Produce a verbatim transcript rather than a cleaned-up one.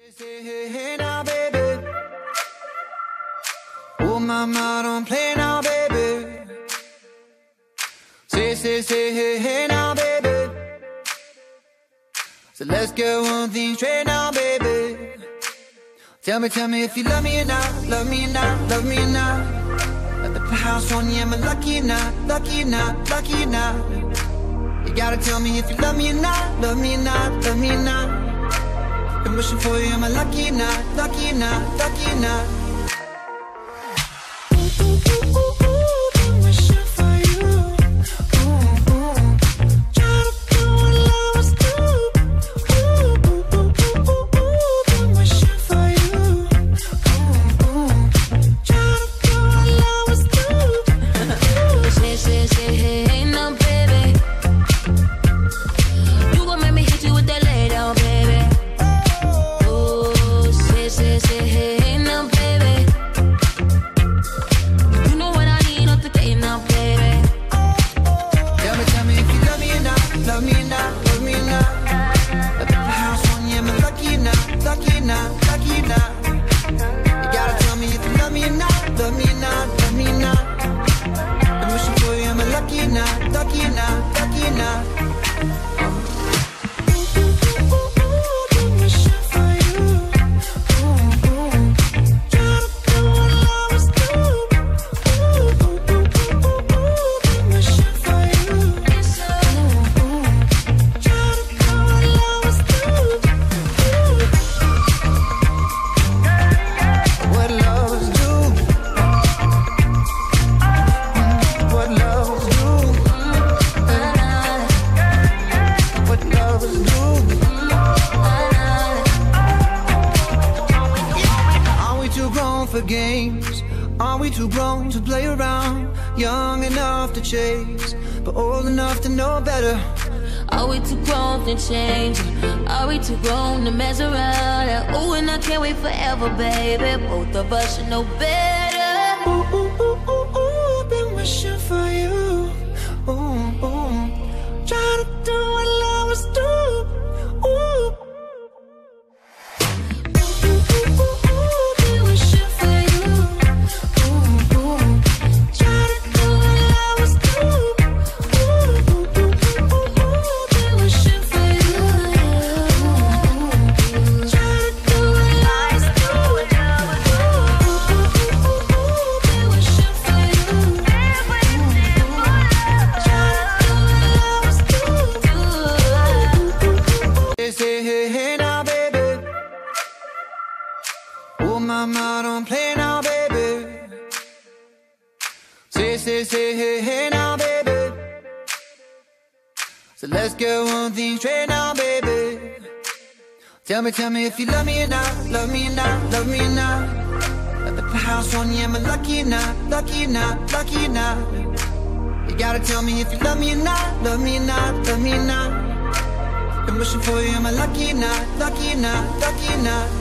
Say hey, hey now, baby. Oh, mama, don't play now, baby. Say, say, say hey, hey now, baby. So let's get one thing straight now, baby. Tell me, tell me if you love me or not, love me or not, love me or not. At the house on you, am I lucky or not, lucky or not, lucky or not? You gotta tell me if you love me or not, love me or not, love me or not. Been wishing for you, am I lucky or not, lucky or not, lucky or not? Ooh, ooh, ooh, ooh, ooh, been wishing for you. Ooh, ooh. Try to do what lovers do. Ooh, ooh, ooh, ooh, ooh, ooh, been wishing for you. Ooh, ooh. Try to do what lovers do. Say, say, say, hey, hey, now, baby. You gon' make me hit you with that lay down, baby. Say, say, hey, hey, now, baby. You know what I need, not the day now, baby. Tell me, tell me if you love me or not, love me or not, love me or not. At the house on you, am I lucky or not, lucky or not, lucky or not? You gotta tell me if you love me or not, love me or not, love me or not. I'm wishing for you, am I lucky or not, lucky or not, lucky or not? For games, are we too grown to play around? Young enough to chase, but old enough to know better. Are we too grown to change? Are we too grown to mess around? Ooh, and I can't wait forever, baby. Both of us should know better. Ooh, ooh, ooh, ooh, ooh, been wishing for you. Ooh, ooh, try to do what lovers do. Ooh. Say hey, hey now, baby. Oh, mama, don't play now, baby. Say, say, say hey, hey now, baby. So let's get one thing straight now, baby. Tell me, tell me if you love me or not, love me or not, love me or not. At the house on you, am I lucky or not, lucky or not, lucky or not? You gotta tell me if you love me or not, love me or not, love me or not. I'm wishing for you, am I lucky or not, lucky or not, lucky or not?